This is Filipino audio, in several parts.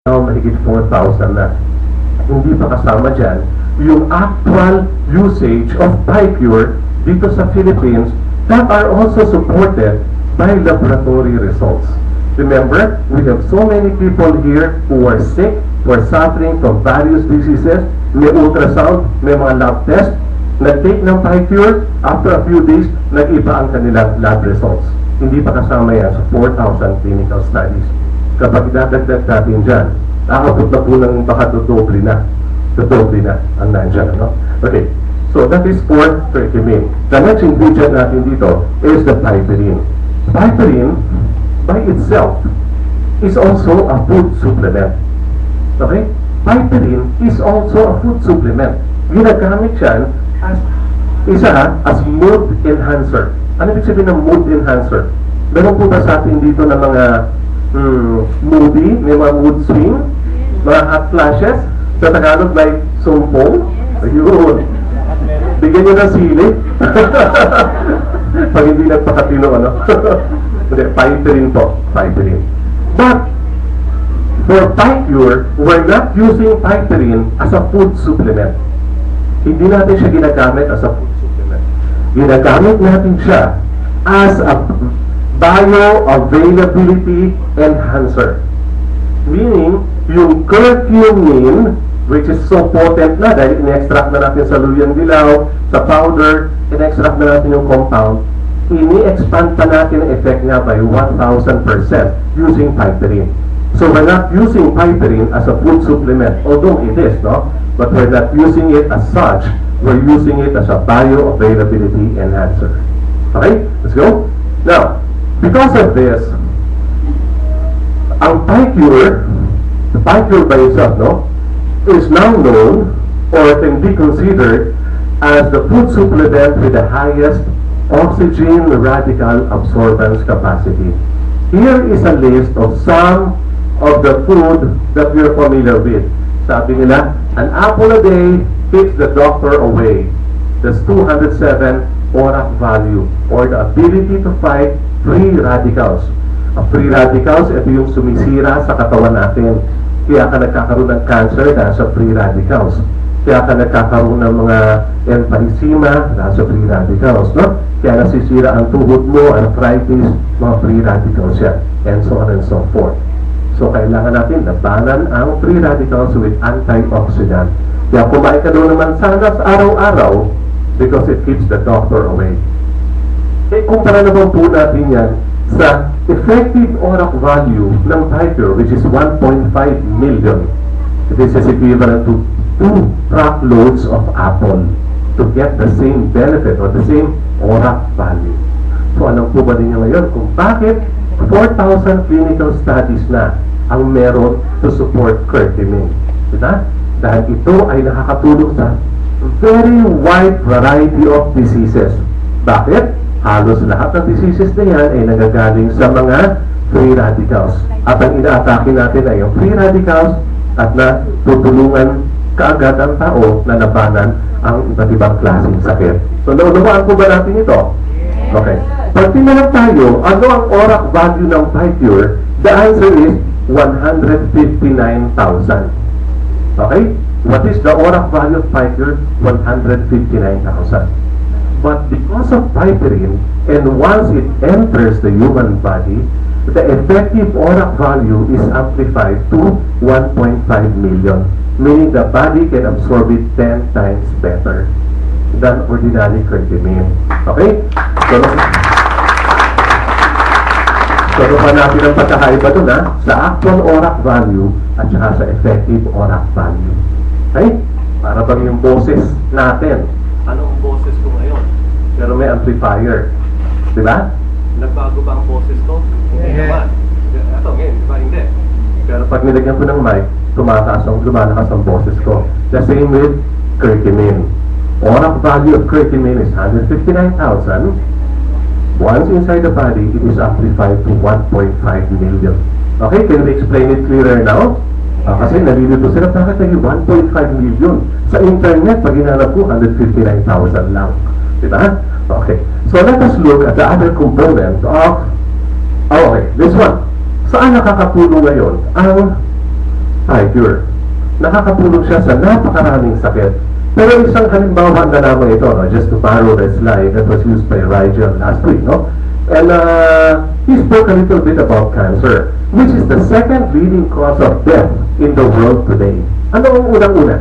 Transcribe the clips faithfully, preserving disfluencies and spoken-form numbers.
now mahigit four thousand na. Hindi pa kasama dyan yung actual usage of PiPure dito sa Philippines that are also supported by laboratory results. Remember, we have so many people here who are sick, who are suffering from various diseases, may ultrasound, may mga lab test, nag-take ng PiPure, after a few days, nag-iba ang kanilang lab results. Hindi pa kasama yan sa four thousand clinical studies. Kapag idadagdag natin dyan, nakapot na po ng baka dodoble na. Dodoble na ang nandyan, no? Okay, so that is for curcumin. The next ingredient natin dito is the piperine. Piperine, by itself, is also a food supplement. Okay? Piperine is also a food supplement. Ginagamit yan as isa as mood enhancer. Ano ibig sabihin ng mood enhancer? Meron po ba sa atin dito ng mga hmm, moody, may mga mood swing, mga hot flashes? Sa Tagalog, like sumpong? Ayun. Bigyan nyo ng sili. Pag hindi nagpakatino, ano? Hindi, piperine po. Piperine. But, for PiPure, we're not using piperine as a food supplement. Hindi natin siya ginagamit as a food supplement. Ginagamit natin siya as a bioavailability enhancer. Meaning, yung curcumin, which is so potent na dahil in-extract na natin sa luyang dilaw, sa powder, in-extract na natin yung compound, ini-expand pa natin ang effect niya by one thousand percent using piperine. So we're not using piperine as a food supplement, although it is, no? But we're not using it as such. We're using it as a bioavailability enhancer. Okay? Let's go. Now, because of this, ang PiPure, the PiPure by itself, no, is now known or can be considered as the food supplement with the highest oxygen radical absorbance capacity. Here is a list of some of the food that we are familiar with. Sabi nila, an apple a day keeps the doctor away. That's two hundred seven O R A C value, or the ability to fight free radicals. Ang free radicals, ito yung sumisira sa katawan natin. Kaya ka nagkakaroon ng cancer dahil sa free radicals. Kaya ka nagkakaroon ng mga emphysema dahil sa free radicals, no? Kaya nasisira ang tuhod mo, arthritis, mga free radicals yan, and so on and so forth. So, kailangan natin labanan ang free radicals with antioxidant. Kaya kumain ka doon naman sana araw-araw because it keeps the doctor away. Eh, kumpara naman po natin yan sa effective O R A C value ng PiPure, which is one point five million. This is equivalent to two truckloads of apple to get the same benefit or the same O R A C value. So, alam po ba ninyo ngayon kung bakit four thousand clinical studies na ang meron to support curcumin? Diba? Dahil ito ay nakakatulong sa very wide variety of diseases. Bakit? Halos lahat ng diseases na yan ay nagagaling sa mga free radicals. At ang ina-atake natin ay yung free radicals at na tutulungan kaagad ang tao na labanan ang iba't ibang klaseng sakit. So, naunawaan po ba natin ito? Okay. Pag tinalag tayo, ano ang O R A C value ng PiPure? The answer is one hundred fifty-nine thousand. Okay? What is the O R A C value of PiPure? one hundred fifty-nine thousand. But because of piperine, and once it enters the human body, the effective O R A C value is amplified to one point five million, meaning the body can absorb it ten times better than ordinary curcumin. Okay? So, so pa natin ang pagkakaiba doon, ha? Sa actual O R A C value at saka sa effective O R A C value. Okay? Para bang yung boses natin. Anong boses ko ngayon? Pero may amplifier. Diba? Nagbago ba ang boses ko? Hindi naman. Ito, ngayon, diba? Hindi. Pero pag nilagyan ko ng mic, tumataas ang lumalakas ang boses ko. The same with curcumin. O R A C value of curcumin is one hundred fifty-nine thousand. Once inside the body, it is amplified to one point five million. Okay, can we explain it clearer now? Uh, kasi nalilito sila, bakit naging one point five million? Sa internet, pag hinanap ko, one hundred fifty-nine thousand lang. Diba? Okay. So let us look at the other component of, oh, okay, this one. Saan nakakatulong ngayon ang PiCure. Nakakatulong siya sa napakaraming sakit. Pero isang halimbawa na naman ito, no? Just to borrow the slide that was used by Rigel last week, no? And uh, he spoke a little bit about cancer, which is the second leading cause of death in the world today. Ano ang unang-una?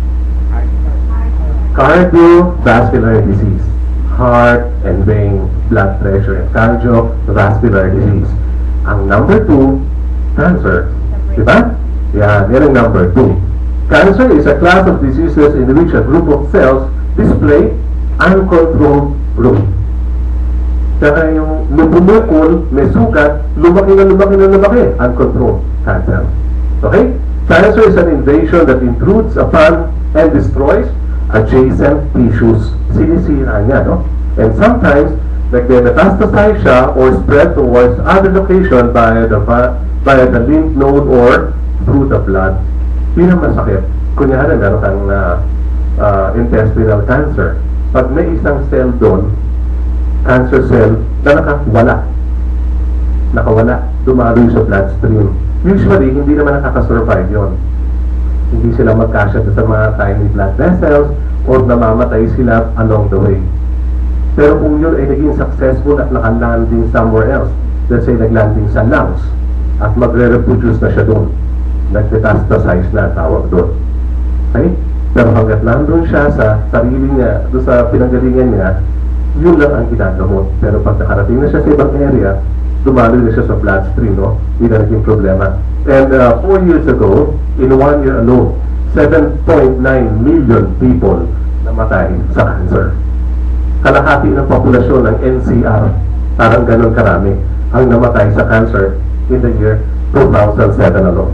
Cardiovascular disease. Heart and vein, blood pressure, and cardiovascular disease. Ang number two, cancer. Diba? Yan, yan ang number two. Cancer is a class of diseases in which a group of cells display uncontrolled growth. Kaya yung lumumukol, may sugat, lumaki na lumaki na lumaki, uncontrolled cancer. Okay? Cancer is an invasion that intrudes upon and destroys adjacent tissues. Sinisira niya, no? And sometimes, nagme-metastasize siya or spread towards other location by the, by the lymph node or through the blood. Pinakamasakit. Kunyari, meron kang uh, uh, intestinal cancer. Pag may isang cell doon, cancer cell, na nakawala. Nakawala. Dumaloy sa bloodstream. Usually, hindi naman nakaka-survive yun. Hindi sila magkasya sa mga tiny blood vessels or namamatay sila along the way. Pero kung yun ay naging successful at nakalanding somewhere else, let's say naglanding sa lungs at magre-reproduce na siya doon, nag-metastasize na tawag doon. Okay? Pero hanggat nandun siya sa sarili niya, doon sa pinanggalingan niya, yun lang ang ginagamot. Pero pag nakarating na siya sa ibang area, dumaloy na siya sa bloodstream, no? Hindi na naging problema. And uh, four years ago, in one year alone, seven point nine million people namatay sa cancer. Kalahati ng populasyon ng N C R, parang ganun karami, ang namatay sa cancer in the year two thousand seven alone.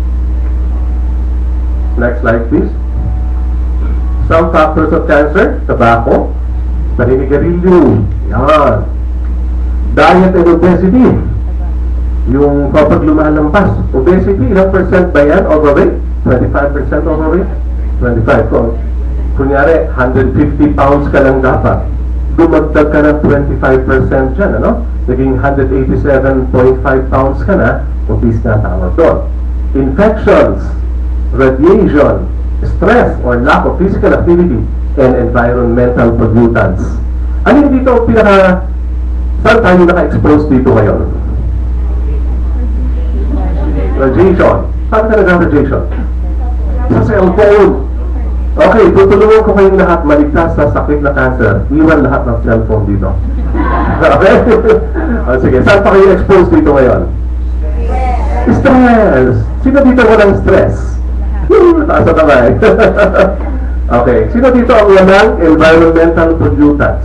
Next slide, please. Some factors of cancer: tobacco, paninigarilyo, yan. Diet and obesity. Yung kapag lumalampas, obesity, ilang percent ba yan? Overweight? twenty-five percent overweight? twenty-five. Kung kunyari, one hundred fifty pounds ka lang dapat. Dumagdag ka ng twenty-five percent dyan, ano? Naging one hundred eighty-seven point five pounds ka na, obese na tawag doon. Infections, radiation, stress or lack of physical activity, and environmental pollutants. Ano yung dito pinaka... Saan tayo naka-expose dito ngayon? Radiation. Saan ka nag-radiation? Sa cellphone. Okay, tutulungan ko kayong lahat maligtas sa sakit na cancer. Iwan lahat ng cellphone dito. Okay? O, sige, saan pa kayo expose dito ngayon? Stress. Sino dito walang stress? Taas na kamay. Okay, sino dito ang walang environmental pollutants?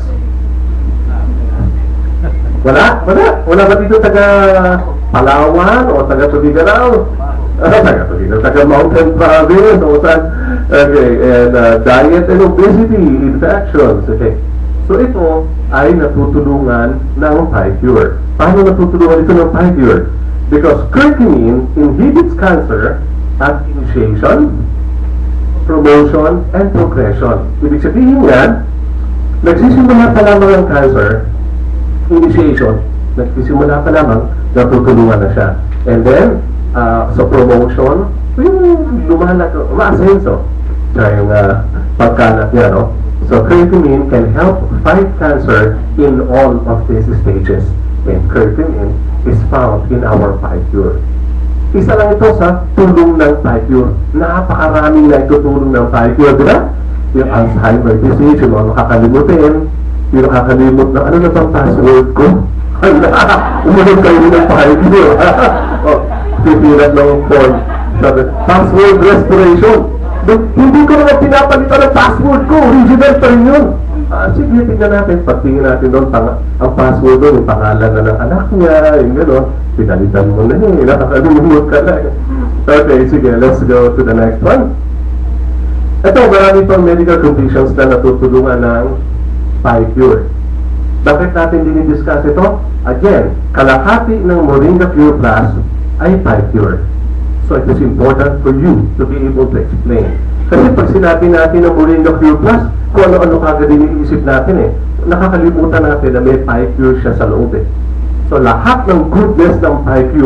Wala? Wala? Wala ba dito taga Palawan o taga Tubiganao? Taga Tubiganao, taga Mountain Province o saan? Okay, and uh, diet and obesity, infections. Okay. So ito ay natutulungan ng PiCure. Paano natutulungan ito ng PiCure? Because curcumin inhibits cancer at initiation, promotion, and progression. Ibig sabihin yan, nagsisimula pa lamang ang cancer, initiation, nagsisimula pa lamang, natutulungan na siya. And then, uh, sa promotion, yung lumalag, ma-asenso, siya yung uh, pagkalat niya, no? So, curcumin can help fight cancer in all of these stages. And curcumin is found in our PiCure. Isa lang ito sa tulong ng PiCure. Napakaraming na itutulong ng PiCure, di ba? Yung Alzheimer disease, yung mga makakalimutin, yung nakakalimot na, ano na bang password ko? Umunod kayo ng PiCure. O, pipilat ng phone. Sabi, password restoration. But, hindi ko naman pinapalitan ng password ko. Original pa rin yun. Ah, sige, tingnan natin. Pagtingin natin doon, pang, ang password doon, yung pangalan na ng anak niya, yung gano'n. Pinalitan mo na eh. Nakakalimot ka na. Okay, sige, let's go to the next one. Ito, marami pang medical conditions na natutulungan ng PiCure. Bakit natin dinidiscuss ito? Again, kalahati ng Moringa Cure Plus ay PiCure. So it is important for you to be able to explain. Kasi pag sinabi natin ng Moringa Cure Plus, kung ano-ano kagad iniisip natin eh, nakakalimutan natin na may PiCure siya sa loob eh. So lahat ng goodness ng PiCure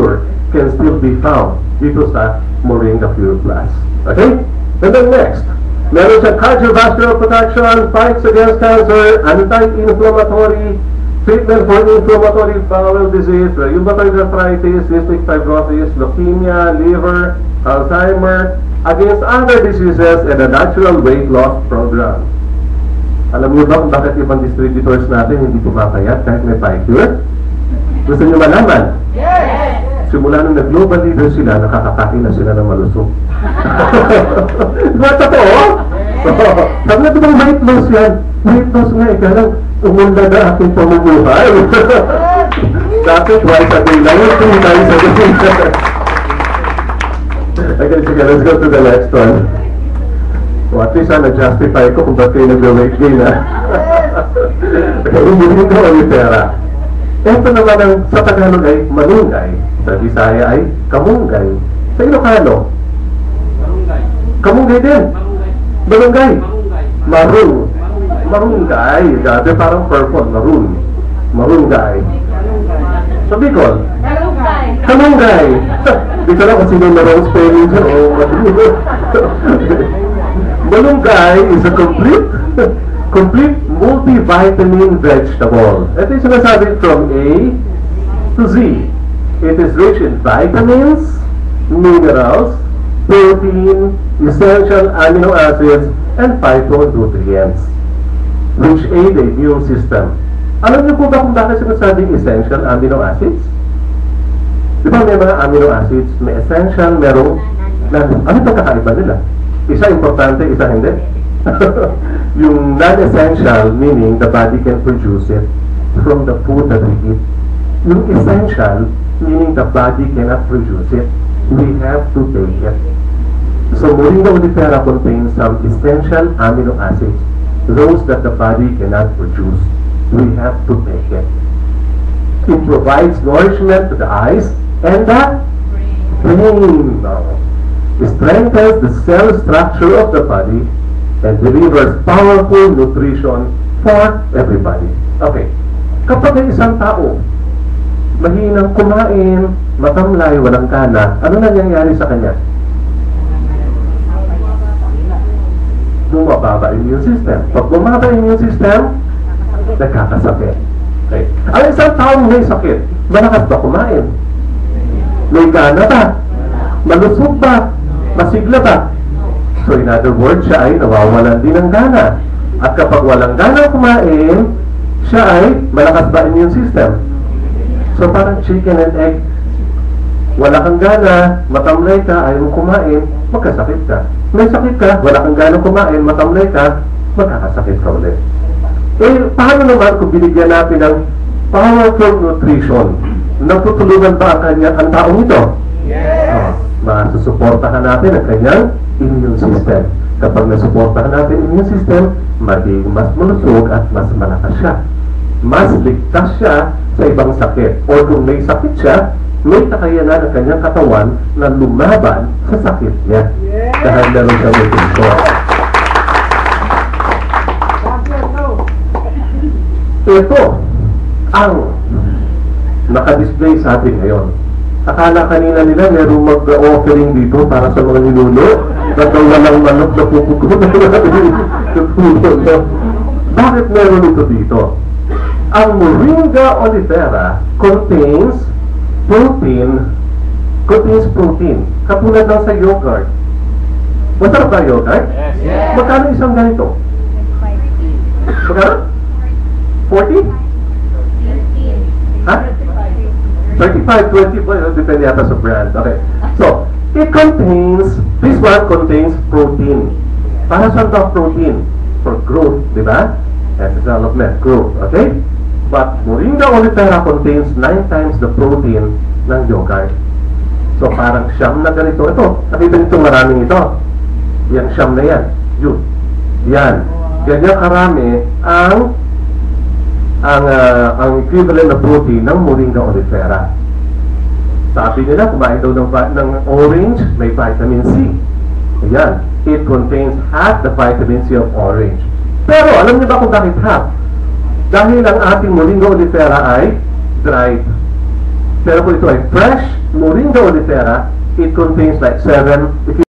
can still be found dito sa Moringa Pure Plus. Okay? And then next, meron siya cardiovascular protection, fights against cancer, anti-inflammatory, treatment for inflammatory bowel disease, rheumatoid arthritis, cystic fibrosis, leukemia, liver, Alzheimer, against other diseases, and a natural weight loss program. Alam niyo ba kung bakit ibang distributors natin hindi pumapayat kahit may Picure? Gusto niyo malaman? Yes! Simula nung nag-global leader sila, nakakakain na sila ng malusog. Diba totoo? Sabi na diba weight loss yan? Weight loss nga eh, kaya lang umunda na aking pamumuhay. Dati twice a day lang, two times a day. Okay, sige, let's go to the next one. So at least ah, nag-justify ko kung ba't kayo nag-weight gain ha. Okay, umuhin ko ang pera. Ito naman ang sa Tagalog ay malunggay, sa Bisaya ay kamunggay, sa Ilocano marunggay. Kamunggay din. Malunggay. Marun. Marunggay. Dati parang purple. Marun. Marunggay. Sa Bicol? Malunggay. Kamunggay. Dito lang kung sino na wrong spelling dyan o madunggay. Malunggay is a complete complete multivitamin vegetable. Ito yung sinasabi from A to Z. It is rich in vitamins, minerals, protein, essential amino acids, and phytonutrients, which aid the immune system. Alam niyo po ba kung bakit sinasabing essential amino acids? Di ba may mga amino acids, may essential, merong, ano itong kakaiba nila? Isa importante, isa hindi. Yung non-essential, meaning the body can produce it from the food that we eat. Yung essential, meaning the body cannot produce it, we have to take it. So Moringa oleifera contains some essential amino acids, those that the body cannot produce. We have to take it. It provides nourishment to the eyes and the brain. It strengthens the cell structure of the body and delivers powerful nutrition for everybody. Okay. Kapag ay isang tao mahinang kumain, matamlay, walang gana, ano nangyayari sa kanya? Bumababa immune system. Pag bumaba immune system, nagkakasakit. Okay. Ang isang taong may sakit, malakas ba kumain? May gana ba? Malusog ba? Masigla ba? So in other words, siya ay nawawalan din ng gana. At kapag walang gana kumain, siya ay malakas ba immune system? So parang chicken and egg. Wala kang gana, matamlay ka, ayaw mo kumain, magkasakit ka. May sakit ka, wala kang gana kumain, matamlay ka, magkakasakit ka ulit. Eh, paano naman kung binigyan natin ng powerful nutrition? Natutulungan ba ang kanya, ang taong ito? Yes! Oh, masusuportahan natin ang kanyang immune system. Kapag nasuportahan natin ang immune system, magiging mas malusog at mas malakas siya. Mas ligtas siya sa ibang sakit. O kung may sakit siya, may kakayanan ang kanyang katawan na lumaban sa sakit niya. Yeah. Dahil meron siya may control. Ito ang nakadisplay sa atin ngayon. Akala kanina nila merong mag-offering dito para sa mga ninuno. Nagawalang manok na pupuko na natin. Bakit meron ito dito? Ang Moringa oleifera contains protein, contains protein. Katulad lang sa yogurt. Masarap ba yogurt? Yes. Yes. Magkano isang ganito? Magkano? forty? Ha? thirty-five, twenty-five, depende yata sa brand. Okay. So, it contains, this one contains protein. Para saan daw protein? For growth, di ba? And development, growth, okay? But Moringa oleifera contains nine times the protein ng yogurt. So parang siyam na ganito. Ito, nakita nito maraming ito. Yan, siyam na yan. Yun. Yan. Ganyan karami ang ang, uh, ang equivalent na protein ng Moringa oleifera. Sabi nila, kumain daw ng, ng orange, may vitamin C. Ayan. It contains half the vitamin C of orange. Pero alam niyo ba kung bakit half? Dahil ang ating Moringa oleifera ay dried. Pero kung ito ay fresh Moringa oleifera, it contains like seven, if you